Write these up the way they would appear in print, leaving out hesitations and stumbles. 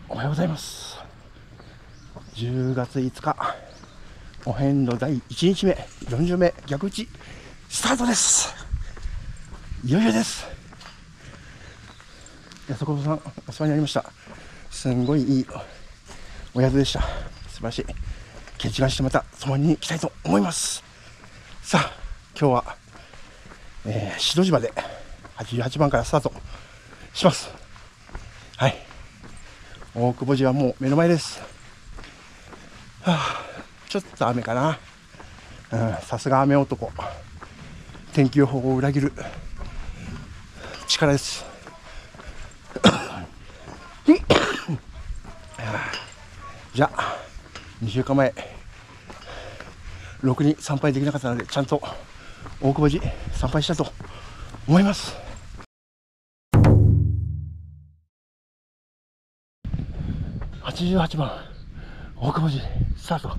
おはようございます。10月5日、お遍路第1日目、40目逆打ちスタートです。いよいよです。安子さん、お世話になりました。すんごいいいお宿でした。素晴らしい。決断してまた泊まりに行きたいと思います。さあ、今日は、宍戸島で88番からスタートします。はい。大久保寺はもう目の前です。ちょっと雨かな。さすが雨男。天気予報を裏切る力です。じゃあ2週間前ろくに参拝できなかったので、ちゃんと大久保寺参拝したと思います。88番大久保寺スタート。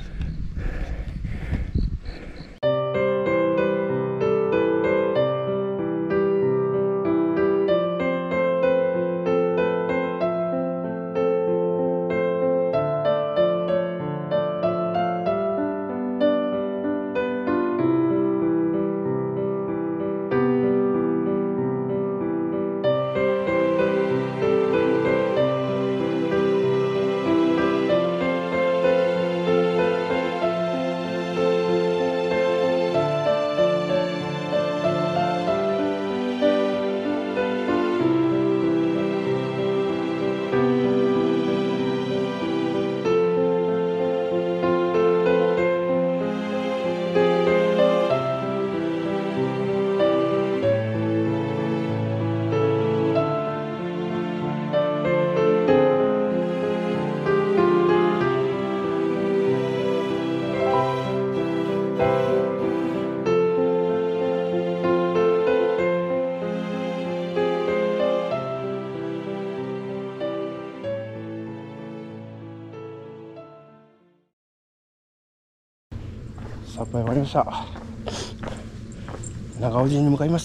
参拝終わりました。長尾寺に向かいます。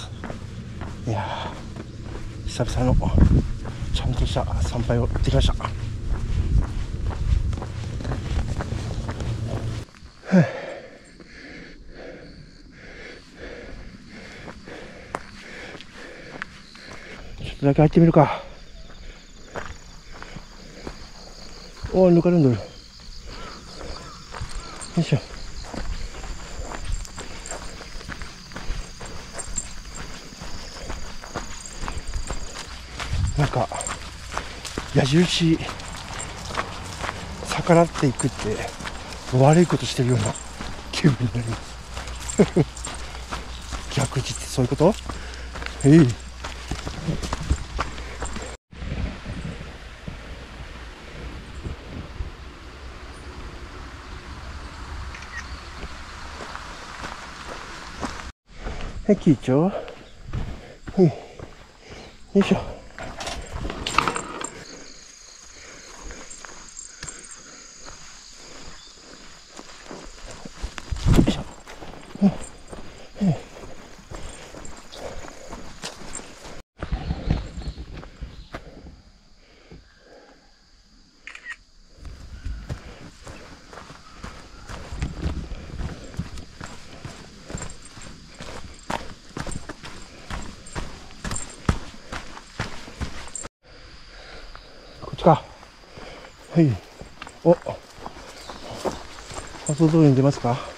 いやー、久々のちゃんとした参拝をできました。ちょっとだけ入ってみるか。おー、ぬかるんどる。よいしょ。なんか矢印逆らっていくって悪いことしてるような気分になります逆打ちってそういうこと？はい、緊張。よいしょ。こっちか。はい。お、放送通りに出ますか。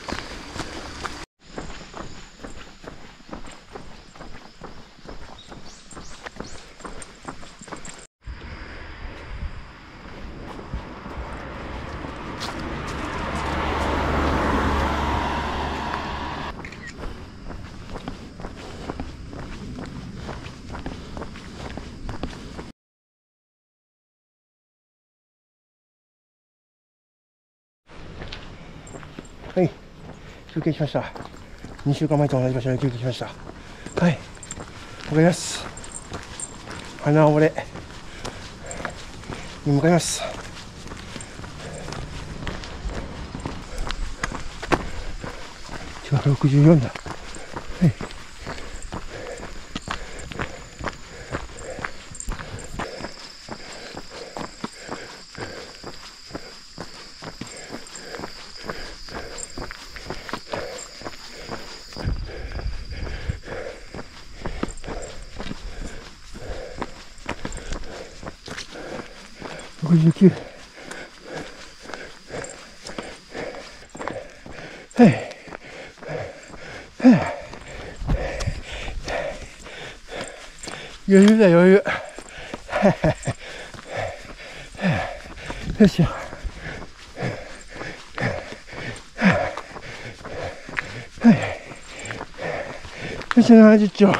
はい、休憩しました。2週間前と同じ場所に休憩しました。はい、わかります。花尾れに向かいます。64だ。はい。 69。はい。余裕だ余裕。よいしょ。はい。よいしょ、70兆。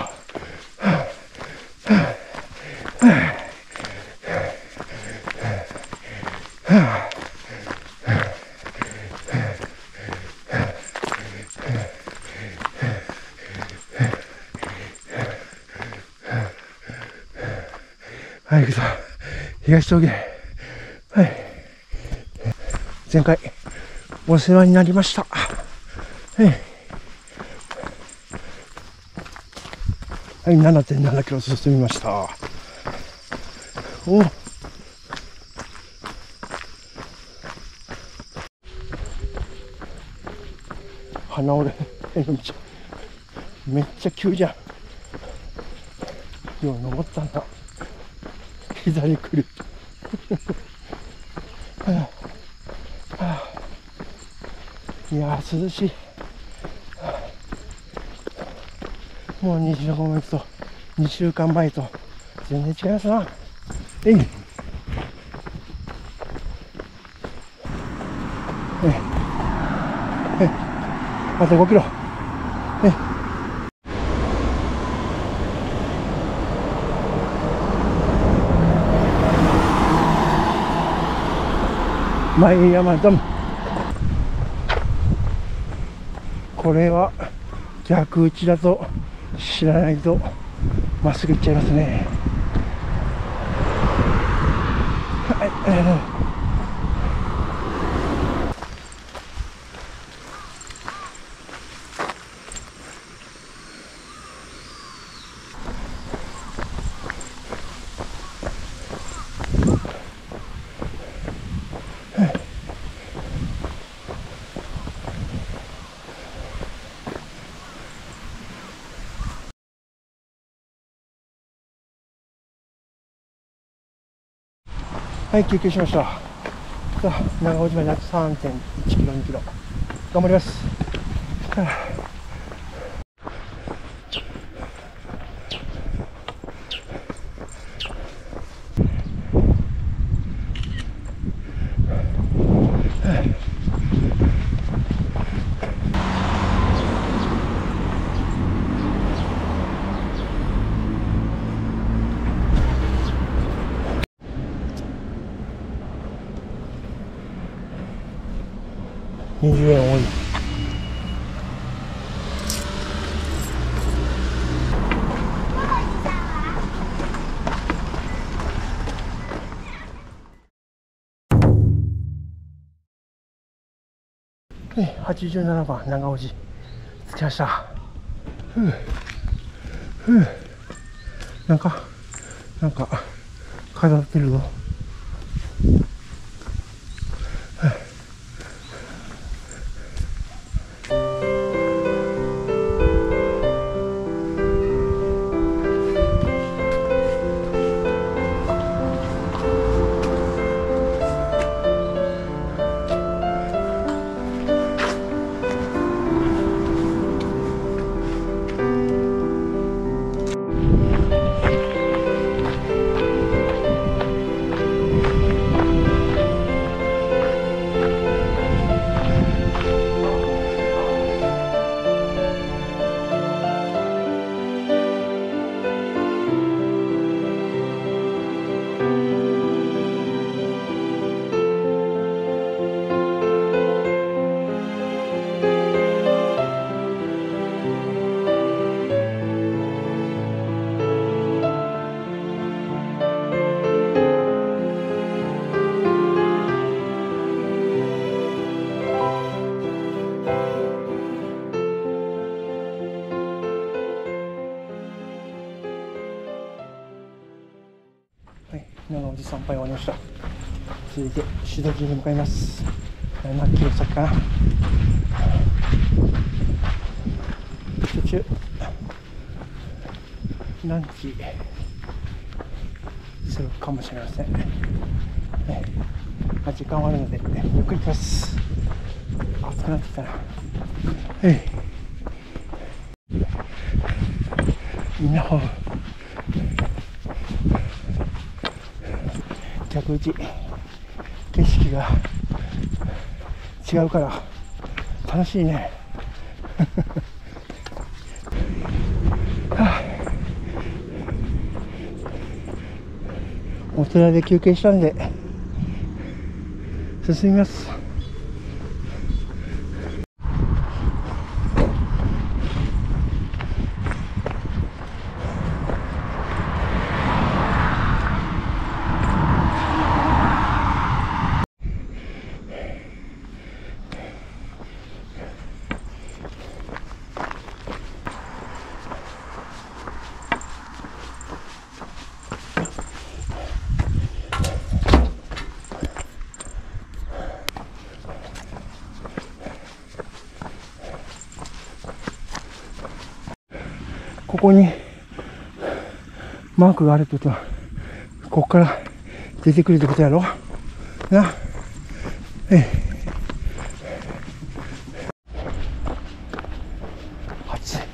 はい、行くぞ。東峠。はい。前回、お世話になりました。はい。はい、7.7 キロ進みました。お。鼻折れへの道。めっちゃ急じゃん。よう登ったんだ。左来る。いやー涼しい。もう25分と2週間前と全然違いますな。えい。あと5キロ。前山ダム。これは逆打ちだと知らないとまっすぐ行っちゃいますね。はい、はい、休憩しました。さあ、長尾島にあと 3.1 キロ、2キロ。頑張ります。20円多い。87番長尾寺着きました。なんか飾ってるぞ。長尾寺参拝終わりました。続いて宍戸寺に向かいます。7キロ先かな。途中ランチするかもしれません。 時間はあるので、ゆっくり行きます。暑くなってきたな。みんな逆打ち、景色が違うから楽しいね。お寺で休憩したんで進みます。ここにマークがあるってことは、ここから出てくるってことやろな。暑い。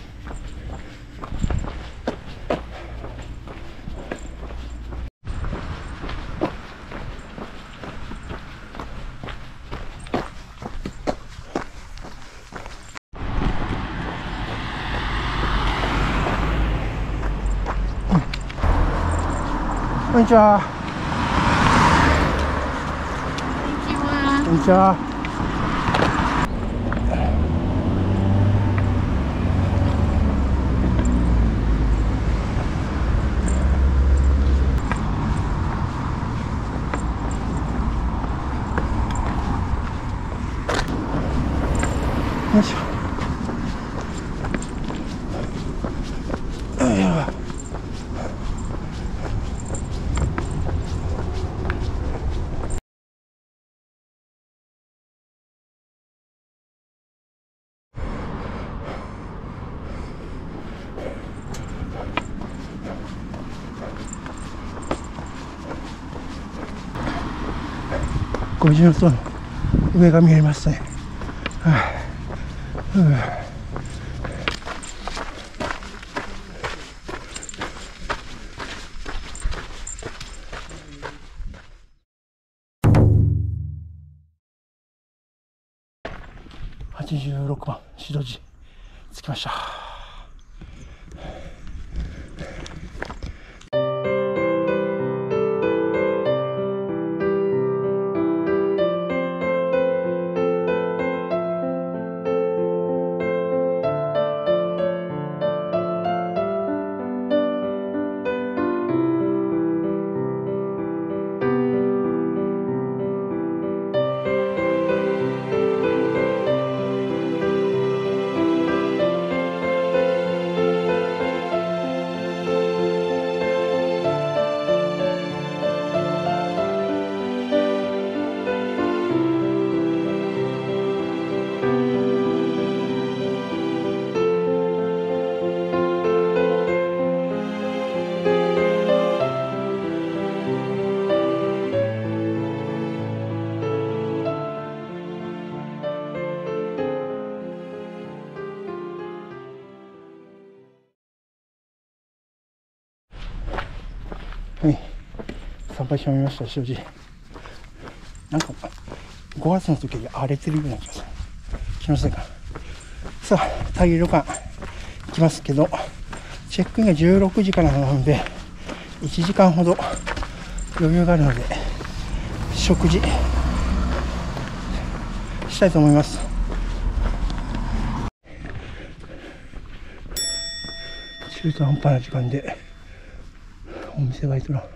こんにちは。こんにちは。よいしょ。50の塔の上が見えますね。86番白地着きました。はい、参拝しました。正直なんか5月の時に荒れてるような気がしませんか。さあ、太陽旅館行きますけど、チェックインが16時からなので1時間ほど余裕があるので食事したいと思います。中途半端な時間でお店が営む。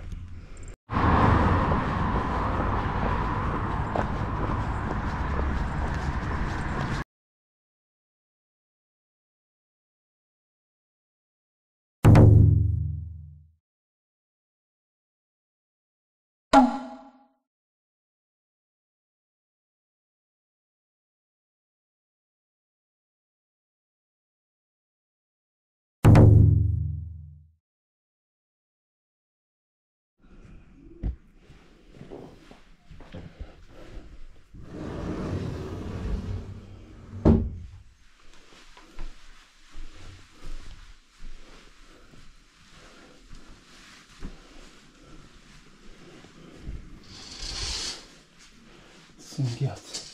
すんげえ暑い。